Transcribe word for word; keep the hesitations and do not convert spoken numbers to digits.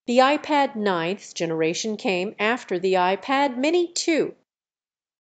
The iPad ninth generation came after the iPad Mini two,